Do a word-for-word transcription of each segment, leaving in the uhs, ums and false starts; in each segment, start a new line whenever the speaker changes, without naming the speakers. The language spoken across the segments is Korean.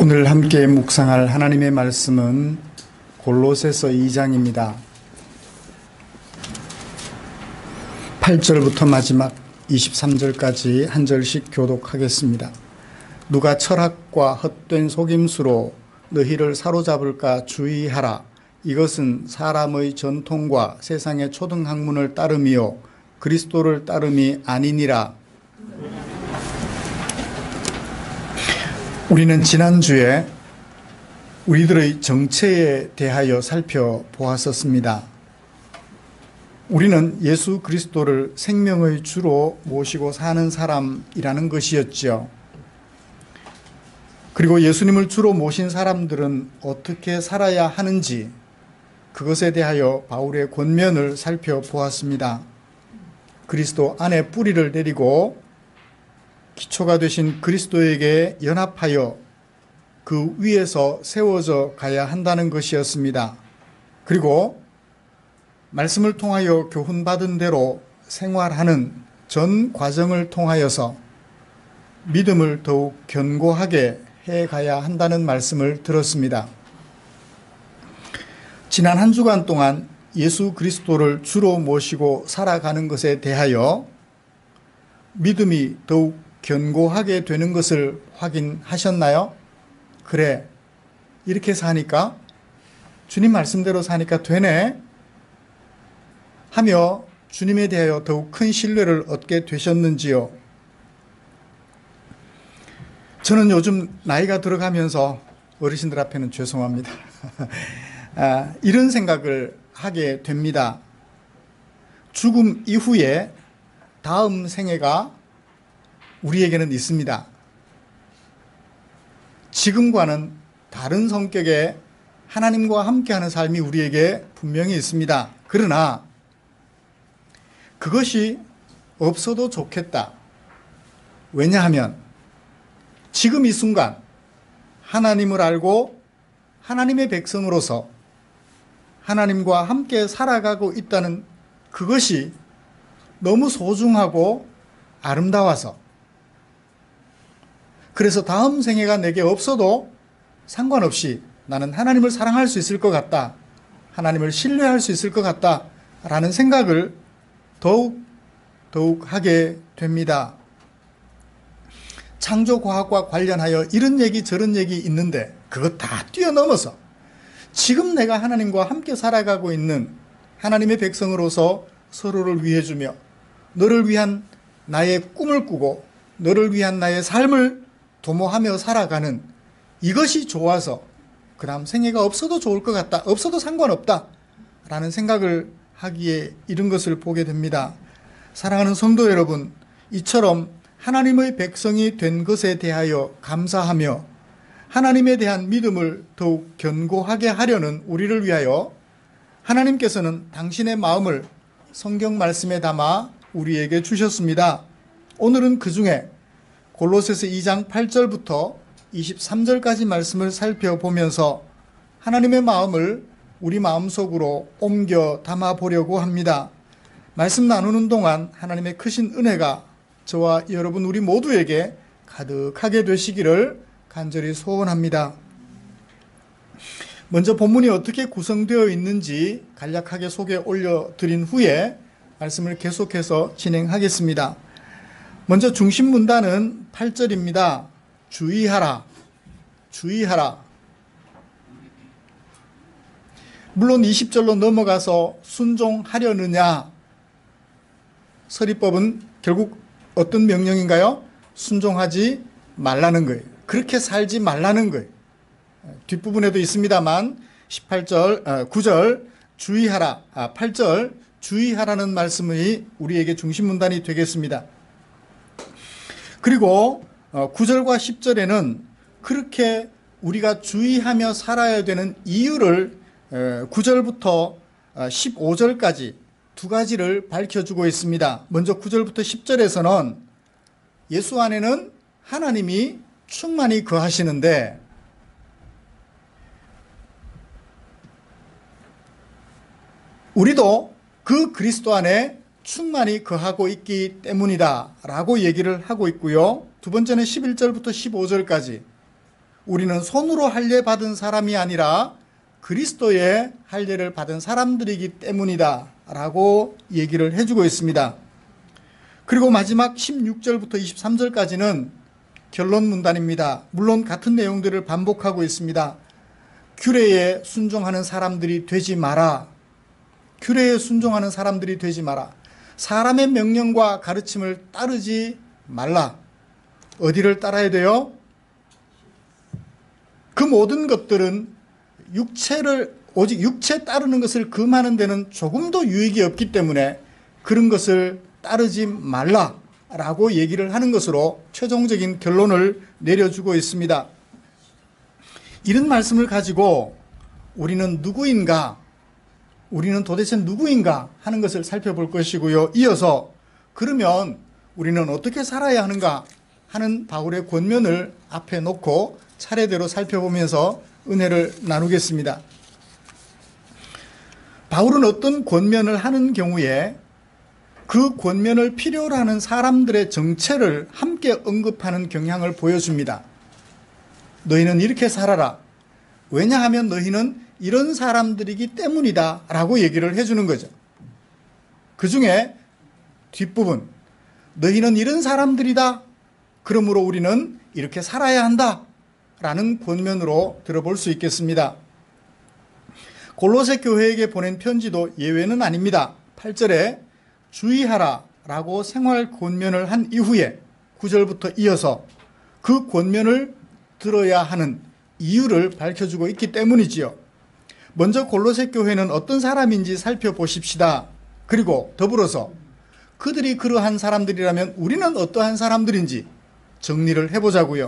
오늘 함께 묵상할 하나님의 말씀은 골로새서 이 장입니다. 팔 절부터 마지막 이십삼 절까지 한 절씩 교독하겠습니다. 누가 철학과 헛된 속임수로 너희를 사로잡을까 주의하라. 이것은 사람의 전통과 세상의 초등학문을 따름이요 그리스도를 따름이 아니니라. 우리는 지난주에 우리들의 정체에 대하여 살펴보았었습니다. 우리는 예수 그리스도를 생명의 주로 모시고 사는 사람이라는 것이었죠. 그리고 예수님을 주로 모신 사람들은 어떻게 살아야 하는지 그것에 대하여 바울의 권면을 살펴보았습니다. 그리스도 안에 뿌리를 내리고 기초가 되신 그리스도에게 연합하여 그 위에서 세워져 가야 한다는 것이었습니다. 그리고 말씀을 통하여 교훈받은 대로 생활하는 전 과정을 통하여서 믿음을 더욱 견고하게 해가야 한다는 말씀을 들었습니다. 지난 한 주간 동안 예수 그리스도를 주로 모시고 살아가는 것에 대하여 믿음이 더욱 견고하게 되는 것을 확인하셨나요? 그래, 이렇게 사니까, 주님 말씀대로 사니까 되네 하며 주님에 대하여 더욱 큰 신뢰를 얻게 되셨는지요? 저는 요즘 나이가 들어가면서 어르신들 앞에는 죄송합니다. 아, 이런 생각을 하게 됩니다. 죽음 이후에 다음 생애가 우리에게는 있습니다. 지금과는 다른 성격의 하나님과 함께하는 삶이 우리에게 분명히 있습니다. 그러나 그것이 없어도 좋겠다. 왜냐하면 지금 이 순간 하나님을 알고 하나님의 백성으로서 하나님과 함께 살아가고 있다는 그것이 너무 소중하고 아름다워서, 그래서 다음 생애가 내게 없어도 상관없이 나는 하나님을 사랑할 수 있을 것 같다, 하나님을 신뢰할 수 있을 것 같다 라는 생각을 더욱 더욱 하게 됩니다. 창조과학과 관련하여 이런 얘기 저런 얘기 있는데 그것 다 뛰어넘어서 지금 내가 하나님과 함께 살아가고 있는 하나님의 백성으로서 서로를 위해 주며 너를 위한 나의 꿈을 꾸고 너를 위한 나의 삶을 도모하며 살아가는 이것이 좋아서 그 다음 생애가 없어도 좋을 것 같다, 없어도 상관없다 라는 생각을 하기에 이런 것을 보게 됩니다. 사랑하는 성도 여러분, 이처럼 하나님의 백성이 된 것에 대하여 감사하며 하나님에 대한 믿음을 더욱 견고하게 하려는 우리를 위하여 하나님께서는 당신의 마음을 성경 말씀에 담아 우리에게 주셨습니다. 오늘은 그 중에 골로새서 이 장 팔 절부터 이십삼 절까지 말씀을 살펴보면서 하나님의 마음을 우리 마음속으로 옮겨 담아 보려고 합니다. 말씀 나누는 동안 하나님의 크신 은혜가 저와 여러분 우리 모두에게 가득하게 되시기를 간절히 소원합니다. 먼저 본문이 어떻게 구성되어 있는지 간략하게 소개 올려드린 후에 말씀을 계속해서 진행하겠습니다. 먼저 중심 문단은 팔 절입니다. 주의하라, 주의하라. 물론 이십 절로 넘어가서 순종하려느냐, 서리법은 결국 어떤 명령인가요? 순종하지 말라는 거예요. 그렇게 살지 말라는 거예요. 뒷부분에도 있습니다만 십팔 절, 구 절 주의하라, 아, 팔 절 주의하라는 말씀이 우리에게 중심 문단이 되겠습니다. 그리고 구 절과 십 절에는 그렇게 우리가 주의하며 살아야 되는 이유를 구 절부터 십오 절까지 두 가지를 밝혀주고 있습니다. 먼저 구 절부터 십 절에서는 예수 안에는 하나님이 충만히 거하시는데 우리도 그 그리스도 안에 충만히 거하고 있기 때문이다 라고 얘기를 하고 있고요. 두 번째는 십일 절부터 십오 절까지 우리는 손으로 할례 받은 사람이 아니라 그리스도의 할례를 받은 사람들이기 때문이다 라고 얘기를 해주고 있습니다. 그리고 마지막 십육 절부터 이십삼 절까지는 결론 문단입니다. 물론 같은 내용들을 반복하고 있습니다. 규례에 순종하는 사람들이 되지 마라. 규례에 순종하는 사람들이 되지 마라. 사람의 명령과 가르침을 따르지 말라. 어디를 따라야 돼요? 그 모든 것들은 육체를 오직 육체 따르는 것을 금하는 데는 조금도 유익이 없기 때문에 그런 것을 따르지 말라라고 얘기를 하는 것으로 최종적인 결론을 내려주고 있습니다. 이런 말씀을 가지고 우리는 누구인가, 우리는 도대체 누구인가 하는 것을 살펴볼 것이고요. 이어서 그러면 우리는 어떻게 살아야 하는가 하는 바울의 권면을 앞에 놓고 차례대로 살펴보면서 은혜를 나누겠습니다. 바울은 어떤 권면을 하는 경우에 그 권면을 필요로 하는 사람들의 정체를 함께 언급하는 경향을 보여줍니다. 너희는 이렇게 살아라. 왜냐하면 너희는 이런 사람들이기 때문이다 라고 얘기를 해주는 거죠. 그 중에 뒷부분, 너희는 이런 사람들이다. 그러므로 우리는 이렇게 살아야 한다 라는 권면으로 들어볼 수 있겠습니다. 골로새 교회에게 보낸 편지도 예외는 아닙니다. 팔 절에 주의하라 라고 생활 권면을 한 이후에 구 절부터 이어서 그 권면을 들어야 하는 이유를 밝혀주고 있기 때문이지요. 먼저 골로새 교회는 어떤 사람인지 살펴보십시다. 그리고 더불어서 그들이 그러한 사람들이라면 우리는 어떠한 사람들인지 정리를 해보자고요.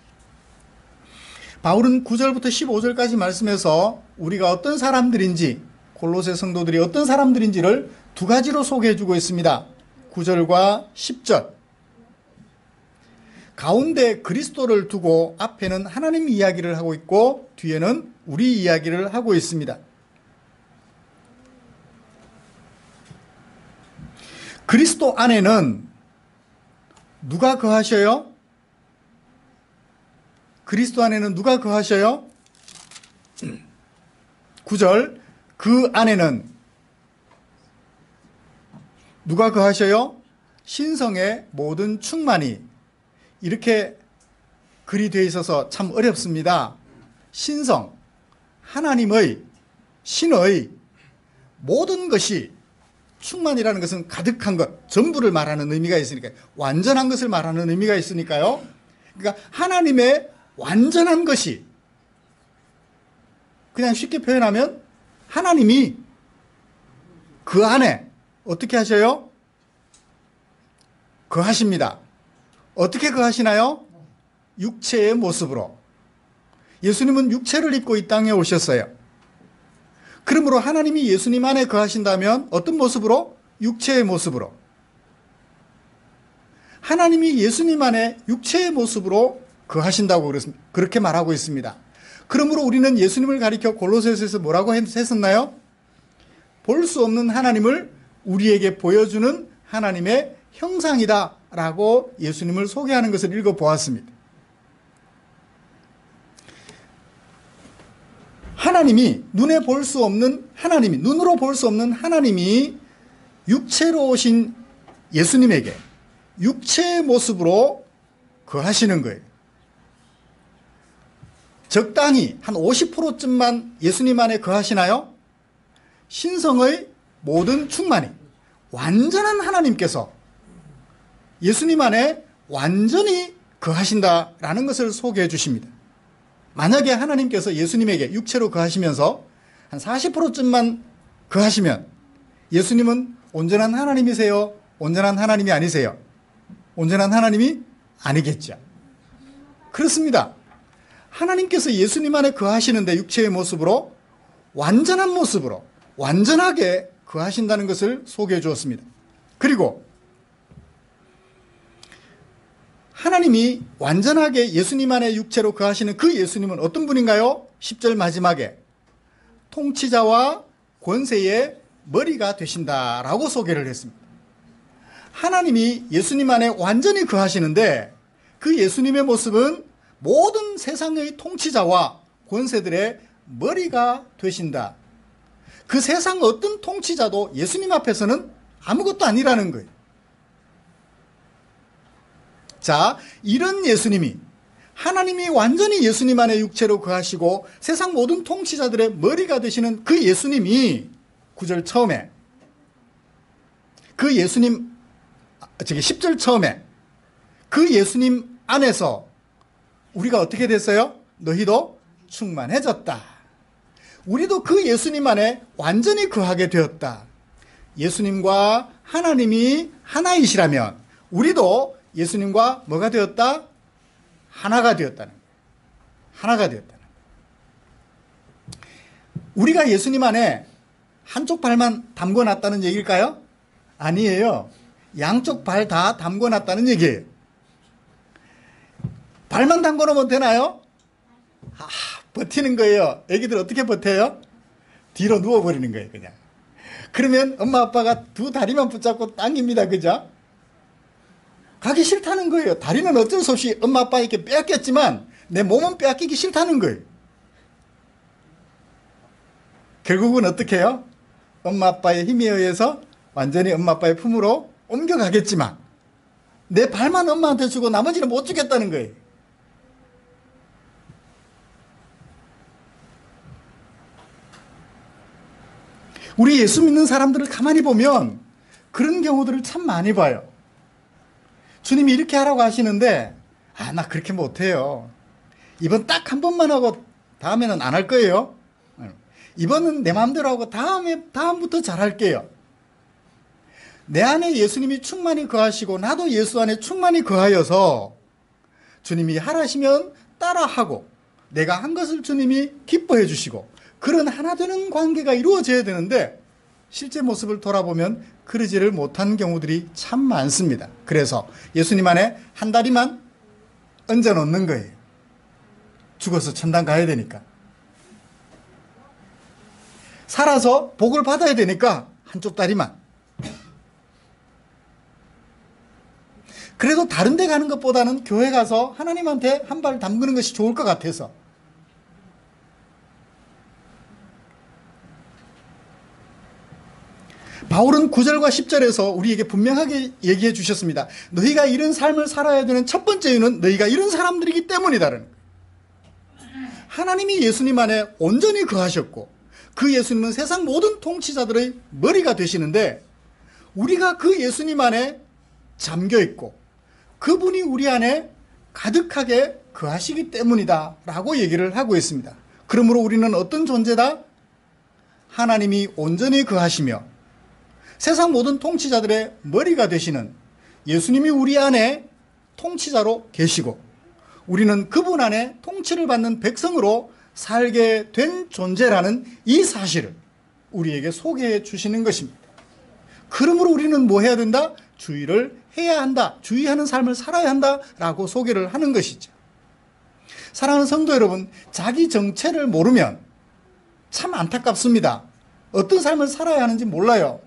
바울은 구 절부터 십오 절까지 말씀해서 우리가 어떤 사람들인지, 골로새 성도들이 어떤 사람들인지를 두 가지로 소개해주고 있습니다. 구 절과 십 절. 가운데 그리스도를 두고 앞에는 하나님 이야기를 하고 있고 뒤에는 우리 이야기를 하고 있습니다. 그리스도 안에는 누가 거하셔요? 그리스도 안에는 누가 거하셔요? 구 절, 그 안에는 누가 거하셔요? 신성의 모든 충만이. 이렇게 글이 되어 있어서 참 어렵습니다. 신성, 하나님의, 신의 모든 것이, 충만이라는 것은 가득한 것, 전부를 말하는 의미가 있으니까요. 완전한 것을 말하는 의미가 있으니까요. 그러니까 하나님의 완전한 것이, 그냥 쉽게 표현하면 하나님이 그 안에 어떻게 하셔요? 거하십니다. 어떻게 거하시나요? 육체의 모습으로. 예수님은 육체를 입고 이 땅에 오셨어요. 그러므로 하나님이 예수님 안에 거하신다면 어떤 모습으로? 육체의 모습으로. 하나님이 예수님 안에 육체의 모습으로 거하신다고 그렇게 말하고 있습니다. 그러므로 우리는 예수님을 가리켜 골로새서에서 뭐라고 했었나요? 볼 수 없는 하나님을 우리에게 보여주는 하나님의 형상이다 라고 예수님을 소개하는 것을 읽어보았습니다. 하나님이, 눈에 볼 수 없는 하나님이, 눈으로 볼 수 없는 하나님이 육체로 오신 예수님에게 육체의 모습으로 거하시는 거예요. 적당히 한 오십 퍼센트쯤만 예수님 안에 거하시나요? 신성의 모든 충만이, 완전한 하나님께서 예수님 안에 완전히 거하신다라는 것을 소개해 주십니다. 만약에 하나님께서 예수님에게 육체로 거하시면서 한 사십 퍼센트쯤만 거하시면 예수님은 온전한 하나님이세요? 온전한 하나님이 아니세요? 온전한 하나님이 아니겠죠. 그렇습니다. 하나님께서 예수님 안에 거하시는데 육체의 모습으로, 완전한 모습으로 완전하게 거하신다는 것을 소개해 주었습니다. 그리고 하나님이 완전하게 예수님 안에 육체로 거하시는 그 예수님은 어떤 분인가요? 십 절 마지막에 통치자와 권세의 머리가 되신다라고 소개를 했습니다. 하나님이 예수님 안에 완전히 거하시는데 그 예수님의 모습은 모든 세상의 통치자와 권세들의 머리가 되신다. 그 세상 어떤 통치자도 예수님 앞에서는 아무것도 아니라는 거예요. 자, 이런 예수님이, 하나님이 완전히 예수님 안에 육체로 거하시고 세상 모든 통치자들의 머리가 되시는 그 예수님이 구 절 처음에, 그 예수님, 저기 십 절 처음에 그 예수님 안에서 우리가 어떻게 됐어요? 너희도 충만해졌다. 우리도 그 예수님 안에 완전히 거하게 되었다. 예수님과 하나님이 하나이시라면 우리도 예수님과 뭐가 되었다? 하나가 되었다는 거예요. 하나가 되었다는 거예요. 우리가 예수님 안에 한쪽 발만 담궈놨다는 얘기일까요? 아니에요. 양쪽 발 다 담궈놨다는 얘기예요. 발만 담궈놓으면 되나요? 아, 버티는 거예요. 애기들 어떻게 버텨요? 뒤로 누워버리는 거예요, 그냥. 그러면 엄마 아빠가 두 다리만 붙잡고 당깁니다, 그죠? 가기 싫다는 거예요. 다리는 어쩔 수 없이 엄마 아빠에게 빼앗겼지만 내 몸은 빼앗기기 싫다는 거예요. 결국은 어떻게 해요? 엄마 아빠의 힘에 의해서 완전히 엄마 아빠의 품으로 옮겨가겠지만 내 발만 엄마한테 주고 나머지는 못 주겠다는 거예요. 우리 예수 믿는 사람들을 가만히 보면 그런 경우들을 참 많이 봐요. 주님이 이렇게 하라고 하시는데 아, 나 그렇게 못해요. 이번 딱 한 번만 하고 다음에는 안 할 거예요. 이번은 내 마음대로 하고 다음에 다음부터 잘할게요. 내 안에 예수님이 충만히 거하시고 나도 예수 안에 충만히 거하여서 주님이 하라시면 따라하고 내가 한 것을 주님이 기뻐해 주시고 그런 하나 되는 관계가 이루어져야 되는데 실제 모습을 돌아보면 그러지를 못한 경우들이 참 많습니다. 그래서 예수님 안에 한 다리만 얹어 놓는 거예요. 죽어서 천당 가야 되니까. 살아서 복을 받아야 되니까 한쪽 다리만. 그래도 다른 데 가는 것보다는 교회 가서 하나님한테 한 발 담그는 것이 좋을 것 같아서. 바울은 구 절과 십 절에서 우리에게 분명하게 얘기해 주셨습니다. 너희가 이런 삶을 살아야 되는 첫 번째 이유는 너희가 이런 사람들이기 때문이다라는 거예요. 하나님이 예수님 안에 온전히 거하셨고 그 예수님은 세상 모든 통치자들의 머리가 되시는데 우리가 그 예수님 안에 잠겨 있고 그분이 우리 안에 가득하게 거하시기 때문이다 라고 얘기를 하고 있습니다. 그러므로 우리는 어떤 존재다? 하나님이 온전히 거하시며 세상 모든 통치자들의 머리가 되시는 예수님이 우리 안에 통치자로 계시고 우리는 그분 안에 통치를 받는 백성으로 살게 된 존재라는 이 사실을 우리에게 소개해 주시는 것입니다. 그러므로 우리는 뭐 해야 된다? 주의를 해야 한다. 주의하는 삶을 살아야 한다라고 소개를 하는 것이죠. 사랑하는 성도 여러분, 자기 정체를 모르면 참 안타깝습니다. 어떤 삶을 살아야 하는지 몰라요.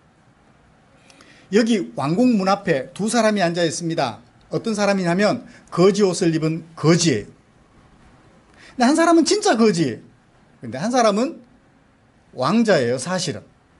여기 왕궁 문 앞에 두 사람이 앉아 있습니다. 어떤 사람이냐면 거지 옷을 입은 거지예요. 근데 한 사람은 진짜 거지예요. 근데 한 사람은 왕자예요, 사실은.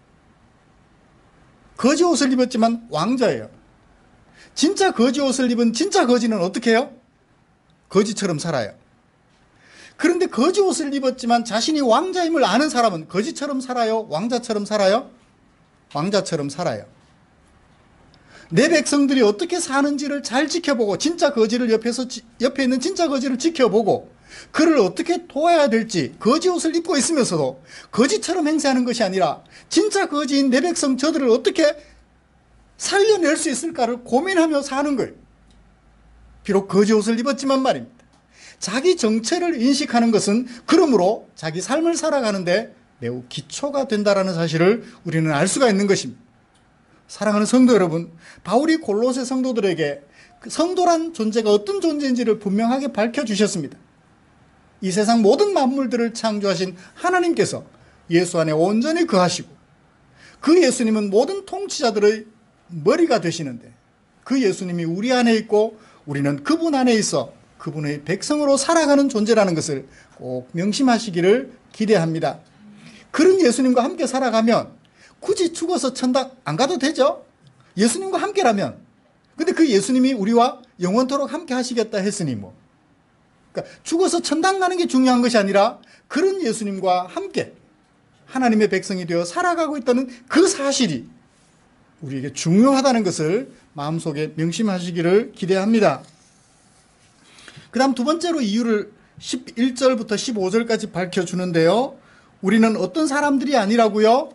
거지 옷을 입었지만 왕자예요. 진짜 거지 옷을 입은 진짜 거지는 어떻게 해요? 거지처럼 살아요. 그런데 거지 옷을 입었지만 자신이 왕자임을 아는 사람은 거지처럼 살아요? 왕자처럼 살아요? 왕자처럼 살아요. 내 백성들이 어떻게 사는지를 잘 지켜보고 진짜 거지를 옆에서 옆에 있는 진짜 거지를 지켜보고 그를 어떻게 도와야 될지 거지 옷을 입고 있으면서도 거지처럼 행세하는 것이 아니라 진짜 거지인 내 백성 저들을 어떻게 살려낼 수 있을까를 고민하며 사는 거예요. 비록 거지 옷을 입었지만 말입니다. 자기 정체를 인식하는 것은 그러므로 자기 삶을 살아가는데 매우 기초가 된다는 사실을 우리는 알 수가 있는 것입니다. 사랑하는 성도 여러분, 바울이 골로새 성도들에게 성도란 존재가 어떤 존재인지를 분명하게 밝혀주셨습니다. 이 세상 모든 만물들을 창조하신 하나님께서 예수 안에 온전히 거하시고 그 예수님은 모든 통치자들의 머리가 되시는데 그 예수님이 우리 안에 있고 우리는 그분 안에 있어 그분의 백성으로 살아가는 존재라는 것을 꼭 명심하시기를 기대합니다. 그런 예수님과 함께 살아가면 굳이 죽어서 천당 안 가도 되죠? 예수님과 함께라면. 근데 그 예수님이 우리와 영원토록 함께 하시겠다 했으니 뭐. 그러니까 죽어서 천당 가는 게 중요한 것이 아니라 그런 예수님과 함께 하나님의 백성이 되어 살아가고 있다는 그 사실이 우리에게 중요하다는 것을 마음속에 명심하시기를 기대합니다. 그 다음 두 번째로 이유를 십일 절부터 십오 절까지 밝혀주는데요. 우리는 어떤 사람들이 아니라고요?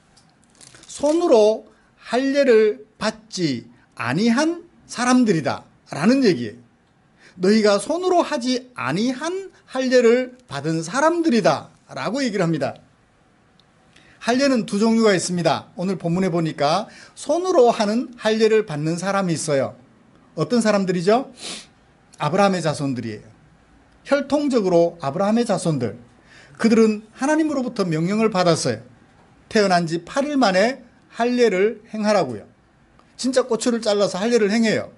손으로 할례를 받지 아니한 사람들이다 라는 얘기예요. 너희가 손으로 하지 아니한 할례를 받은 사람들이다 라고 얘기를 합니다. 할례는 두 종류가 있습니다. 오늘 본문에 보니까 손으로 하는 할례를 받는 사람이 있어요. 어떤 사람들이죠? 아브라함의 자손들이에요. 혈통적으로 아브라함의 자손들. 그들은 하나님으로부터 명령을 받았어요. 태어난 지 팔 일 만에 할례를 행하라고요. 진짜 고추를 잘라서 할례를 행해요.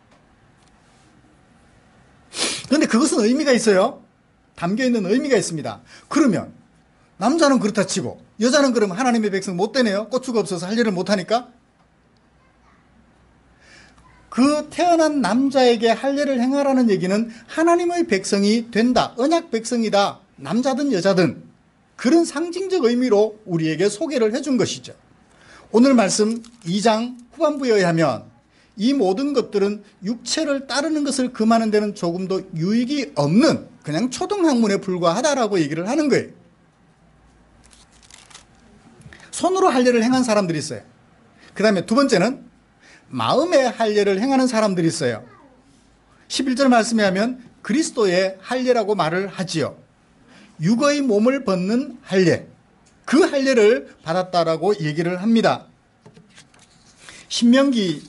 그런데 그것은 의미가 있어요. 담겨있는 의미가 있습니다. 그러면 남자는 그렇다 치고 여자는 그러면 하나님의 백성 못 되네요. 고추가 없어서 할례를 못하니까. 그 태어난 남자에게 할례를 행하라는 얘기는 하나님의 백성이 된다. 언약 백성이다. 남자든 여자든. 그런 상징적 의미로 우리에게 소개를 해준 것이죠. 오늘 말씀 이 장 후반부에 의하면 이 모든 것들은 육체를 따르는 것을 금하는 데는 조금도 유익이 없는 그냥 초등학문에 불과하다라고 얘기를 하는 거예요. 손으로 할례를 행한 사람들이 있어요. 그 다음에 두 번째는 마음의 할례를 행하는 사람들이 있어요. 십일 절 말씀에 하면 그리스도의 할례라고 말을 하지요. 육의 몸을 벗는 할례, 그 할례를 받았다라고 얘기를 합니다. 신명기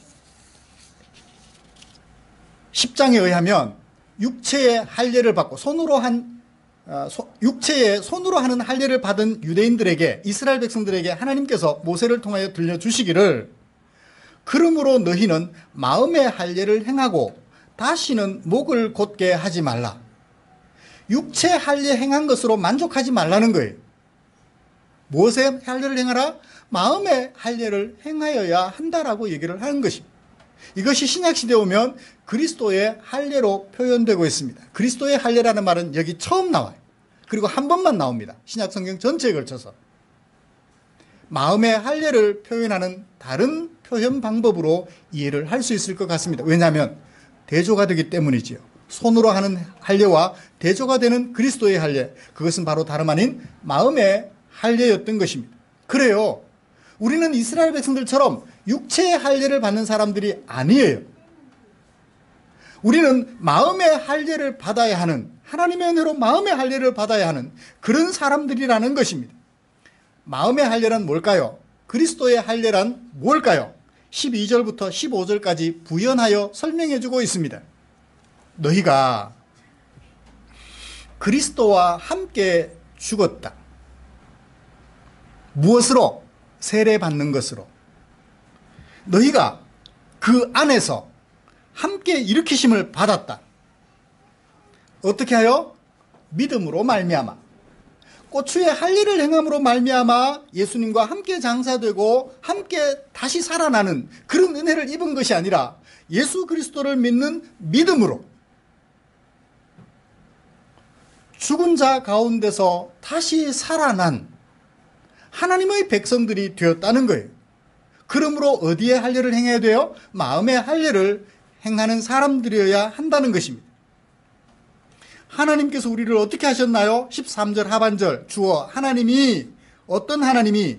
십 장에 의하면 육체의 할례를 받고 손으로 한 육체에 손으로 하는 할례를 받은 유대인들에게, 이스라엘 백성들에게 하나님께서 모세를 통하여 들려주시기를, 그러므로 너희는 마음의 할례를 행하고 다시는 목을 곧게 하지 말라. 육체 할례 행한 것으로 만족하지 말라는 거예요. 무엇의 할례를 행하라? 마음의 할례를 행하여야 한다라고 얘기를 하는 것입니다. 이것이 신약시대에 오면 그리스도의 할례로 표현되고 있습니다. 그리스도의 할례라는 말은 여기 처음 나와요. 그리고 한 번만 나옵니다. 신약성경 전체에 걸쳐서. 마음의 할례를 표현하는 다른 표현 방법으로 이해를 할 수 있을 것 같습니다. 왜냐하면 대조가 되기 때문이지요. 손으로 하는 할례와 대조가 되는 그리스도의 할례, 그것은 바로 다름 아닌 마음의 할례였던 것입니다. 그래요. 우리는 이스라엘 백성들처럼 육체의 할례를 받는 사람들이 아니에요. 우리는 마음의 할례를 받아야 하는, 하나님의 은혜로 마음의 할례를 받아야 하는 그런 사람들이라는 것입니다. 마음의 할례란 뭘까요? 그리스도의 할례란 뭘까요? 십이 절부터 십오 절까지 부연하여 설명해 주고 있습니다. 너희가 그리스도와 함께 죽었다. 무엇으로? 세례받는 것으로. 너희가 그 안에서 함께 일으키심을 받았다. 어떻게 하여? 믿음으로 말미암아. 고추의 할례를 행함으로 말미암아 예수님과 함께 장사되고 함께 다시 살아나는 그런 은혜를 입은 것이 아니라 예수 그리스도를 믿는 믿음으로 죽은 자 가운데서 다시 살아난 하나님의 백성들이 되었다는 거예요. 그러므로 어디에 할례를 행해야 돼요? 마음의 할례를 행하는 사람들이어야 한다는 것입니다. 하나님께서 우리를 어떻게 하셨나요? 십삼 절 하반절 주어 하나님이, 어떤 하나님이?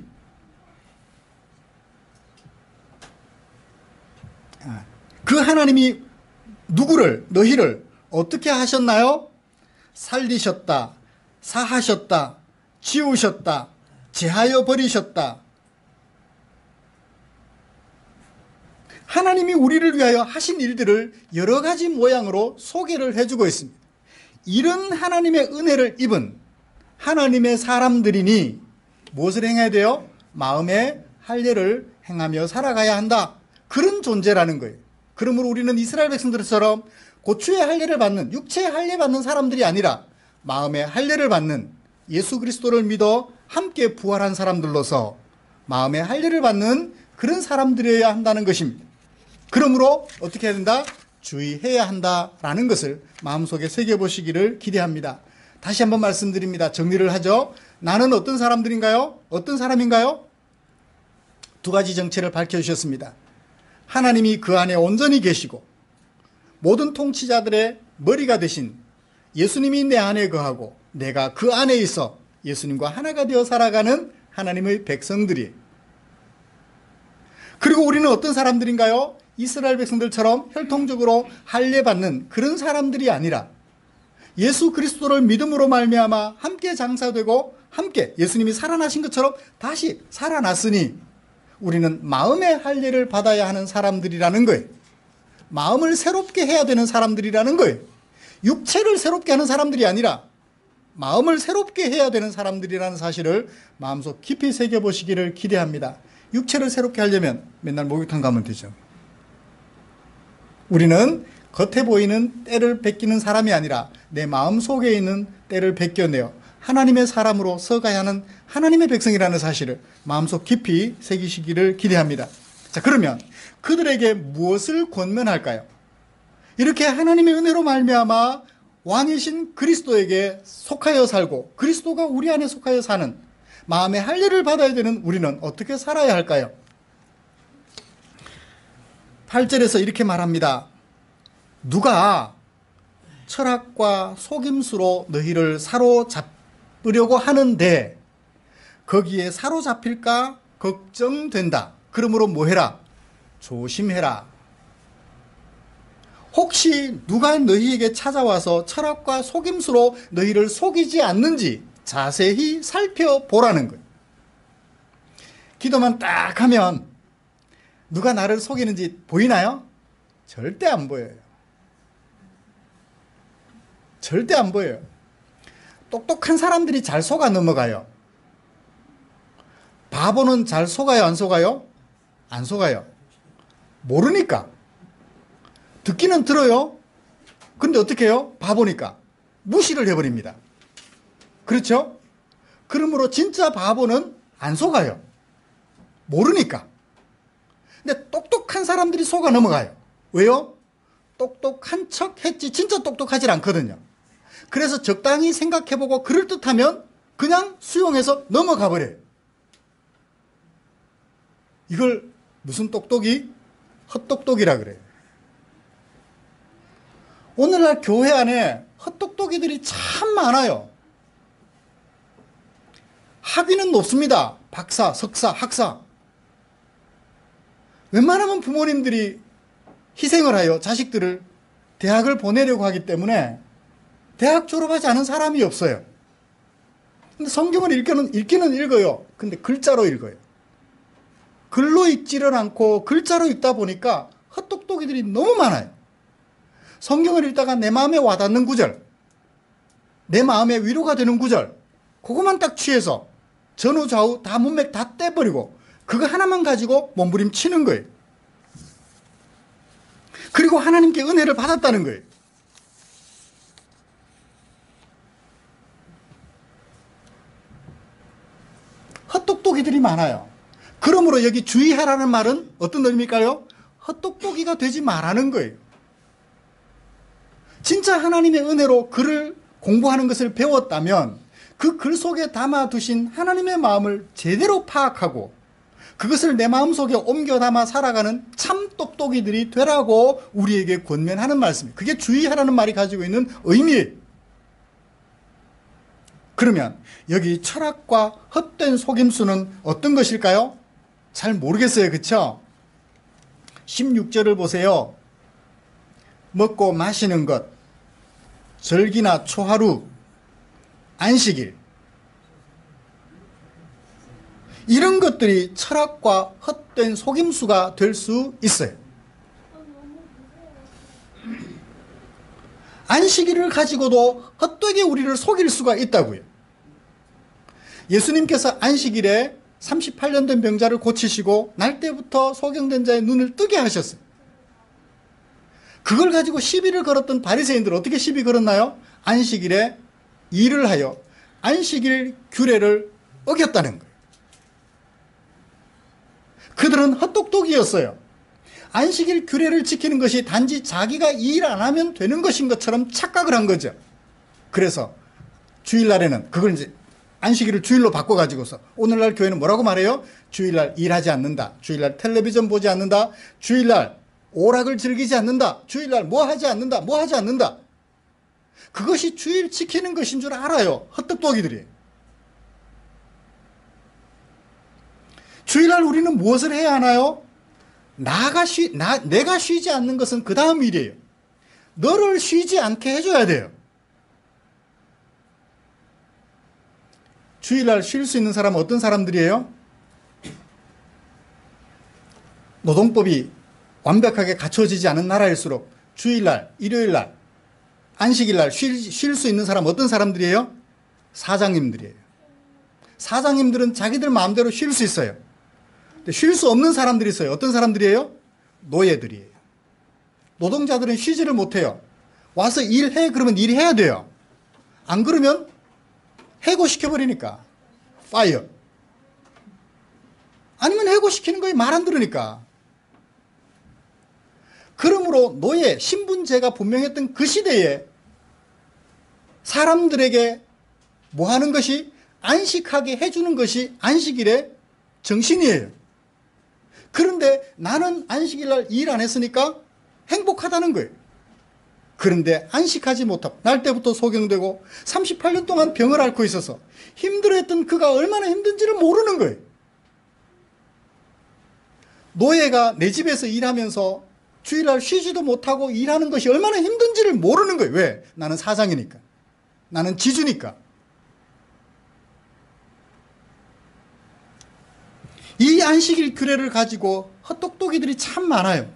그 하나님이 누구를, 너희를 어떻게 하셨나요? 살리셨다, 사하셨다, 지우셨다, 제하여 버리셨다. 하나님이 우리를 위하여 하신 일들을 여러 가지 모양으로 소개를 해주고 있습니다. 이런 하나님의 은혜를 입은 하나님의 사람들이니 무엇을 행해야 돼요? 마음의 할례를 행하며 살아가야 한다. 그런 존재라는 거예요. 그러므로 우리는 이스라엘 백성들처럼 고추의 할례를 받는, 육체의 할례 받는 사람들이 아니라 마음의 할례를 받는, 예수 그리스도를 믿어 함께 부활한 사람들로서 마음의 할례를 받는 그런 사람들이어야 한다는 것입니다. 그러므로 어떻게 해야 된다? 주의해야 한다라는 것을 마음속에 새겨보시기를 기대합니다. 다시 한번 말씀드립니다. 정리를 하죠. 나는 어떤 사람들인가요? 어떤 사람인가요? 두 가지 정체를 밝혀주셨습니다. 하나님이 그 안에 온전히 계시고 모든 통치자들의 머리가 되신 예수님이 내 안에 거하고 내가 그 안에 있어 예수님과 하나가 되어 살아가는 하나님의 백성들이에요. 그리고 우리는 어떤 사람들인가요? 이스라엘 백성들처럼 혈통적으로 할례받는 그런 사람들이 아니라 예수 그리스도를 믿음으로 말미암아 함께 장사되고 함께 예수님이 살아나신 것처럼 다시 살아났으니 우리는 마음의 할례를 받아야 하는 사람들이라는 거예요. 마음을 새롭게 해야 되는 사람들이라는 거예요. 육체를 새롭게 하는 사람들이 아니라 마음을 새롭게 해야 되는 사람들이라는 사실을 마음속 깊이 새겨보시기를 기대합니다. 육체를 새롭게 하려면 맨날 목욕탕 가면 되죠. 우리는 겉에 보이는 때를 베끼는 사람이 아니라 내 마음 속에 있는 때를 베껴내어 하나님의 사람으로 서가야 하는 하나님의 백성이라는 사실을 마음속 깊이 새기시기를 기대합니다. 자, 그러면 그들에게 무엇을 권면할까요? 이렇게 하나님의 은혜로 말미암아 왕이신 그리스도에게 속하여 살고 그리스도가 우리 안에 속하여 사는 마음의 할례를 받아야 되는 우리는 어떻게 살아야 할까요? 팔 절에서 이렇게 말합니다. 누가 철학과 속임수로 너희를 사로잡으려고 하는데 거기에 사로잡힐까 걱정된다. 그러므로 뭐해라? 조심해라. 혹시 누가 너희에게 찾아와서 철학과 속임수로 너희를 속이지 않는지 자세히 살펴보라는 거예요. 기도만 딱 하면 누가 나를 속이는지 보이나요? 절대 안 보여요. 절대 안 보여요. 똑똑한 사람들이 잘 속아 넘어가요. 바보는 잘 속아요, 안 속아요? 안 속아요. 모르니까. 듣기는 들어요. 근데 어떻게 해요? 바보니까 무시를 해버립니다. 그렇죠? 그러므로 진짜 바보는 안 속아요. 모르니까. 근데 똑똑한 사람들이 속아 넘어가요. 왜요? 똑똑한 척 했지 진짜 똑똑하지 않거든요. 그래서 적당히 생각해보고 그럴듯하면 그냥 수용해서 넘어가 버려요. 이걸 무슨 똑똑이? 헛똑똑이라 그래요. 오늘날 교회 안에 헛똑똑이들이 참 많아요. 학위는 높습니다. 박사, 석사, 학사. 웬만하면 부모님들이 희생을 하여 자식들을 대학을 보내려고 하기 때문에 대학 졸업하지 않은 사람이 없어요. 근데 성경을 읽기는, 읽기는 읽어요. 근데 글자로 읽어요. 글로 읽지를 않고 글자로 읽다 보니까 헛똑똑이들이 너무 많아요. 성경을 읽다가 내 마음에 와닿는 구절, 내 마음에 위로가 되는 구절, 그것만 딱 취해서 전후 좌우 다 문맥 다 떼버리고 그거 하나만 가지고 몸부림치는 거예요. 그리고 하나님께 은혜를 받았다는 거예요. 헛똑똑이들이 많아요. 그러므로 여기 주의하라는 말은 어떤 의미일까요? 헛똑똑이가 되지 말라는 거예요. 진짜 하나님의 은혜로 글을 공부하는 것을 배웠다면 그 글 속에 담아두신 하나님의 마음을 제대로 파악하고 그것을 내 마음속에 옮겨 담아 살아가는 참 똑똑이들이 되라고 우리에게 권면하는 말씀이에요. 그게 주의하라는 말이 가지고 있는 의미예요. 그러면 여기 철학과 헛된 속임수는 어떤 것일까요? 잘 모르겠어요. 그렇죠? 십육 절을 보세요. 먹고 마시는 것, 절기나 초하루, 안식일, 이런 것들이 철학과 헛된 속임수가 될 수 있어요. 안식일을 가지고도 헛되게 우리를 속일 수가 있다고요. 예수님께서 안식일에 삼십팔 년 된 병자를 고치시고 날 때부터 소경된 자의 눈을 뜨게 하셨어요. 그걸 가지고 시비를 걸었던 바리새인들 어떻게 시비 걸었나요? 안식일에 일을 하여 안식일 규례를 어겼다는 거예요. 그들은 헛똑똑이었어요. 안식일 규례를 지키는 것이 단지 자기가 일 안 하면 되는 것인 것처럼 착각을 한 거죠. 그래서 주일날에는 그걸 이제 안식일을 주일로 바꿔가지고서 오늘날 교회는 뭐라고 말해요? 주일날 일하지 않는다. 주일날 텔레비전 보지 않는다. 주일날 오락을 즐기지 않는다. 주일날 뭐 하지 않는다. 뭐 하지 않는다. 그것이 주일 지키는 것인 줄 알아요. 헛똑똑이들이. 주일날 우리는 무엇을 해야 하나요? 나가 쉬, 나, 내가 쉬지 않는 것은 그 다음 일이에요. 너를 쉬지 않게 해줘야 돼요. 주일날 쉴 수 있는 사람은 어떤 사람들이에요? 노동법이 완벽하게 갖춰지지 않은 나라일수록 주일날, 일요일날, 안식일날 쉴 수 있는 사람은 어떤 사람들이에요? 사장님들이에요. 사장님들은 자기들 마음대로 쉴 수 있어요. 쉴 수 없는 사람들이 있어요. 어떤 사람들이에요? 노예들이에요. 노동자들은 쉬지를 못해요. 와서 일해 그러면 일해야 돼요. 안 그러면 해고시켜버리니까. 파이어. 아니면 해고시키는 거에 말 안 들으니까. 그러므로 노예, 신분제가 분명했던 그 시대에 사람들에게 뭐 하는 것이 안식하게 해주는 것이 안식일의 정신이에요. 그런데 나는 안식일날 일 안 했으니까 행복하다는 거예요. 그런데 안식하지 못하고 날 때부터 소경되고 삼십팔 년 동안 병을 앓고 있어서 힘들어했던 그가 얼마나 힘든지를 모르는 거예요. 노예가 내 집에서 일하면서 주일날 쉬지도 못하고 일하는 것이 얼마나 힘든지를 모르는 거예요. 왜? 나는 사장이니까. 나는 지주니까. 이 안식일 규례를 가지고 헛똑똑이들이 참 많아요.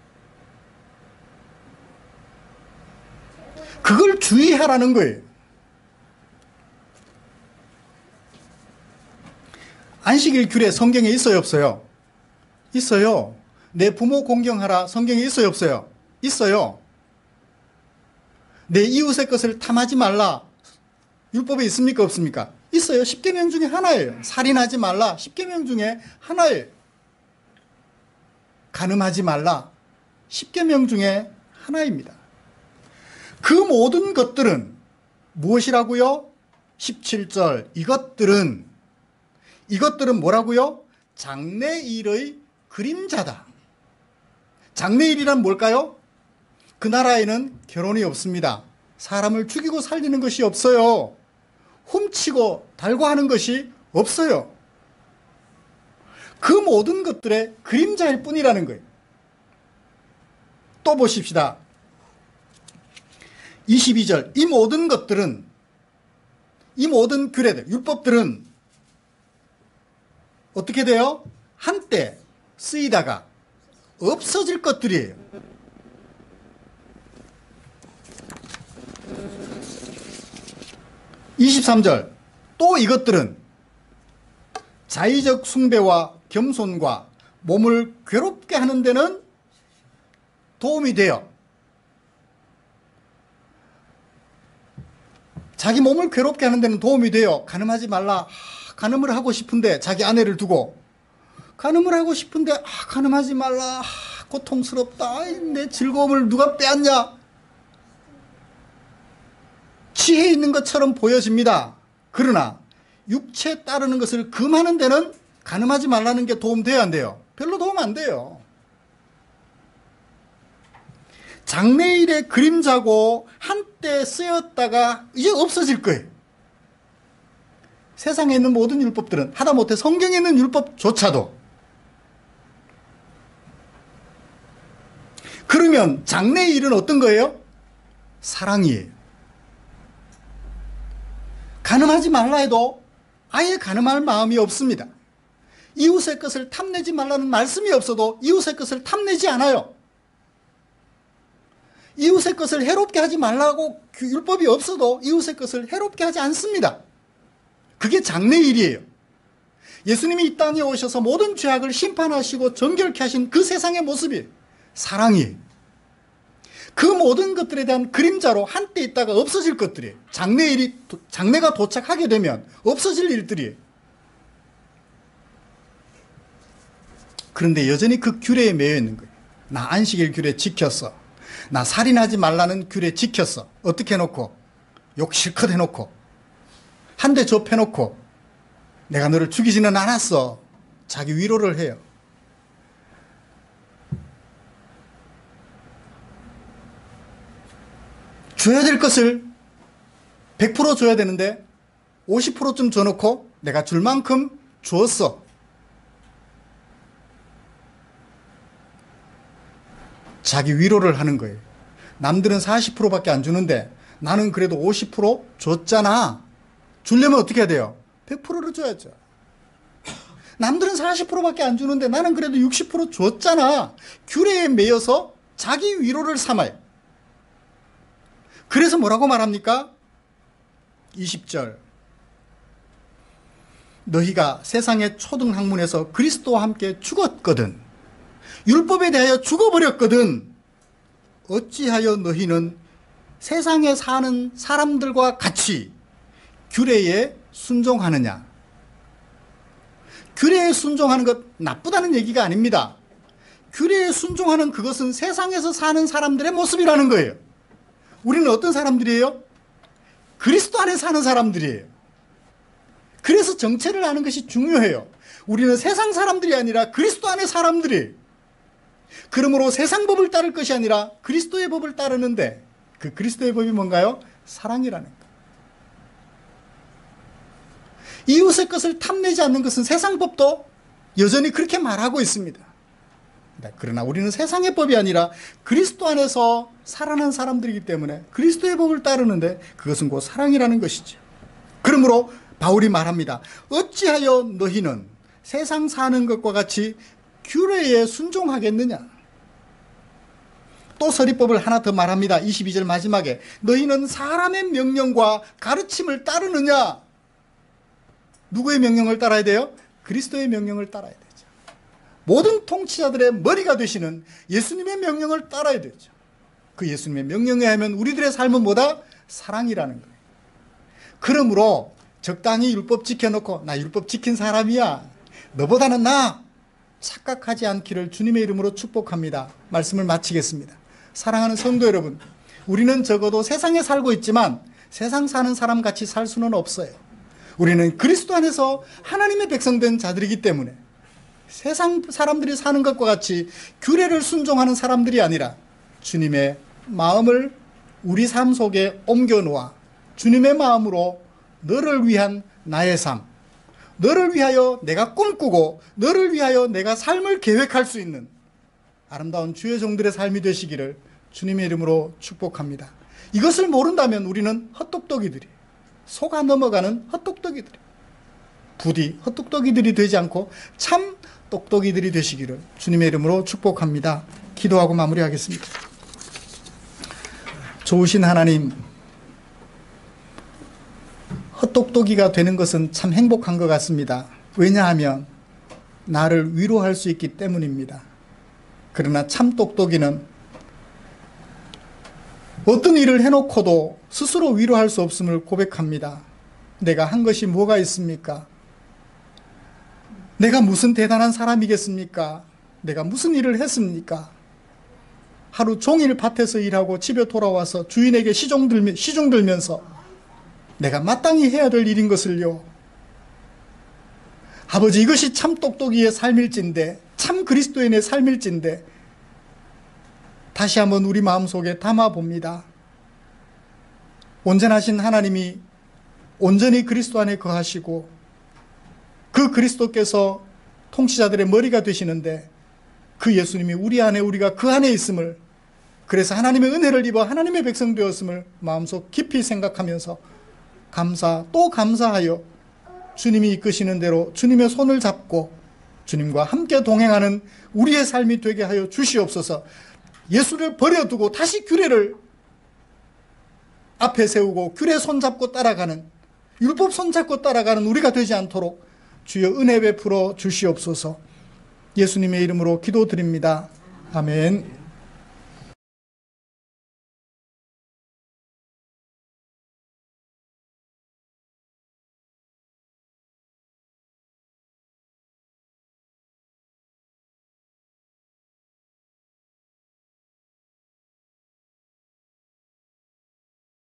그걸 주의하라는 거예요. 안식일 규례 성경에 있어요, 없어요? 있어요. 내 부모 공경하라 성경에 있어요, 없어요? 있어요. 내 이웃의 것을 탐하지 말라 율법에 있습니까, 없습니까? 있어요. 십 계명 중에 하나예요. 살인하지 말라 십 계명 중에 하나예요. 간음하지 말라 십 계명 중에 하나입니다. 그 모든 것들은 무엇이라고요? 십칠 절 이것들은 이것들은 뭐라고요? 장래일의 그림자다. 장래일이란 뭘까요? 그 나라에는 결혼이 없습니다. 사람을 죽이고 살리는 것이 없어요. 훔치고 달고 하는 것이 없어요. 그 모든 것들의 그림자일 뿐이라는 거예요. 또 보십시다. 이십이 절 이 모든 것들은 이 모든 규례들, 율법들은 어떻게 돼요? 한때 쓰이다가 없어질 것들이에요. 이십삼 절 또 이것들은 자의적 숭배와 겸손과 몸을 괴롭게 하는 데는 도움이 돼요. 자기 몸을 괴롭게 하는 데는 도움이 돼요. 간음하지 말라. 아, 간음을 하고 싶은데 자기 아내를 두고 간음을 하고 싶은데 아, 간음하지 말라. 아, 고통스럽다. 아이, 내 즐거움을 누가 빼앗냐. 지혜 있는 것처럼 보여집니다. 그러나 육체에 따르는 것을 금하는 데는 간음하지 말라는 게 도움돼야 안 돼요? 별로 도움 안 돼요. 장래일의 그림자고 한때 쓰였다가 이제 없어질 거예요. 세상에 있는 모든 율법들은 하다못해 성경에 있는 율법조차도. 그러면 장래일은 어떤 거예요? 사랑이에요. 간음하지 말라 해도 아예 간음할 마음이 없습니다. 이웃의 것을 탐내지 말라는 말씀이 없어도 이웃의 것을 탐내지 않아요. 이웃의 것을 해롭게 하지 말라고 율법이 없어도 이웃의 것을 해롭게 하지 않습니다. 그게 장래일이에요. 예수님이 이 땅에 오셔서 모든 죄악을 심판하시고 정결케 하신 그 세상의 모습이 사랑이에요. 그 모든 것들에 대한 그림자로 한때 있다가 없어질 것들이에요. 장래일이, 장래가 도착하게 되면 없어질 일들이에요. 그런데 여전히 그 규례에 매여 있는 거예요. 나 안식일 규례 지켰어. 나 살인하지 말라는 규례 지켰어. 어떻게 해놓고? 욕 실컷 해놓고. 한 대 좁혀놓고. 내가 너를 죽이지는 않았어. 자기 위로를 해요. 줘야 될 것을 백 퍼센트 줘야 되는데 오십 퍼센트쯤 줘놓고 내가 줄 만큼 주었어. 자기 위로를 하는 거예요. 남들은 사십 퍼센트밖에 안 주는데 나는 그래도 오십 퍼센트 줬잖아. 주려면 어떻게 해야 돼요? 백 퍼센트를 줘야죠. 남들은 사십 퍼센트밖에 안 주는데 나는 그래도 육십 퍼센트 줬잖아. 규례에 매여서 자기 위로를 삼아요. 그래서 뭐라고 말합니까? 이십 절. 너희가 세상의 초등학문에서 그리스도와 함께 죽었거든. 율법에 대하여 죽어버렸거든. 어찌하여 너희는 세상에 사는 사람들과 같이 규례에 순종하느냐. 규례에 순종하는 것 나쁘다는 얘기가 아닙니다. 규례에 순종하는 그것은 세상에서 사는 사람들의 모습이라는 거예요. 우리는 어떤 사람들이에요? 그리스도 안에 사는 사람들이에요. 그래서 정체를 아는 것이 중요해요. 우리는 세상 사람들이 아니라 그리스도 안에 사람들이에요. 그러므로 세상 법을 따를 것이 아니라 그리스도의 법을 따르는데 그 그리스도의 법이 뭔가요? 사랑이라는 것. 이웃의 것을 탐내지 않는 것은 세상 법도 여전히 그렇게 말하고 있습니다. 그러나 우리는 세상의 법이 아니라 그리스도 안에서 살아난 사람들이기 때문에 그리스도의 법을 따르는데 그것은 곧 사랑이라는 것이죠. 그러므로 바울이 말합니다. 어찌하여 너희는 세상 사는 것과 같이 규례에 순종하겠느냐. 또 서리법을 하나 더 말합니다. 이십이 절 마지막에 너희는 사람의 명령과 가르침을 따르느냐. 누구의 명령을 따라야 돼요? 그리스도의 명령을 따라야 되죠. 모든 통치자들의 머리가 되시는 예수님의 명령을 따라야 되죠. 그 예수님의 명령에 하면 우리들의 삶은 뭐다? 사랑이라는 거예요. 그러므로 적당히 율법 지켜놓고 나 율법 지킨 사람이야. 너보다는 나 착각하지 않기를 주님의 이름으로 축복합니다. 말씀을 마치겠습니다. 사랑하는 성도 여러분, 우리는 적어도 세상에 살고 있지만 세상 사는 사람 같이 살 수는 없어요. 우리는 그리스도 안에서 하나님의 백성된 자들이기 때문에 세상 사람들이 사는 것과 같이 규례를 순종하는 사람들이 아니라 주님의 마음을 우리 삶 속에 옮겨 놓아 주님의 마음으로 너를 위한 나의 삶, 너를 위하여 내가 꿈꾸고 너를 위하여 내가 삶을 계획할 수 있는 아름다운 주의 종들의 삶이 되시기를 주님의 이름으로 축복합니다. 이것을 모른다면 우리는 헛똑똑이들이, 속아 넘어가는 헛똑똑이들이, 부디 헛똑똑이들이 되지 않고 참 똑똑이들이 되시기를 주님의 이름으로 축복합니다. 기도하고 마무리하겠습니다. 좋으신 하나님, 헛똑똑이가 되는 것은 참 행복한 것 같습니다. 왜냐하면 나를 위로할 수 있기 때문입니다. 그러나 참 똑똑이는 어떤 일을 해놓고도 스스로 위로할 수 없음을 고백합니다. 내가 한 것이 뭐가 있습니까? 내가 무슨 대단한 사람이겠습니까? 내가 무슨 일을 했습니까? 하루 종일 밭에서 일하고 집에 돌아와서 주인에게 시종 들며, 시중 들면서 내가 마땅히 해야 될 일인 것을요. 아버지, 이것이 참 똑똑이의 삶일진데, 참 그리스도인의 삶일진데 다시 한번 우리 마음속에 담아봅니다. 온전하신 하나님이 온전히 그리스도 안에 거하시고 그 그리스도께서 통치자들의 머리가 되시는데 그 예수님이 우리 안에, 우리가 그 안에 있음을, 그래서 하나님의 은혜를 입어 하나님의 백성 되었음을 마음속 깊이 생각하면서 감사 또 감사하여 주님이 이끄시는 대로 주님의 손을 잡고 주님과 함께 동행하는 우리의 삶이 되게 하여 주시옵소서. 예수를 버려두고 다시 규례를 앞에 세우고 규례 손잡고 따라가는, 율법 손잡고 따라가는 우리가 되지 않도록 주여 은혜 베풀어 주시옵소서. 예수님의 이름으로 기도드립니다. 아멘.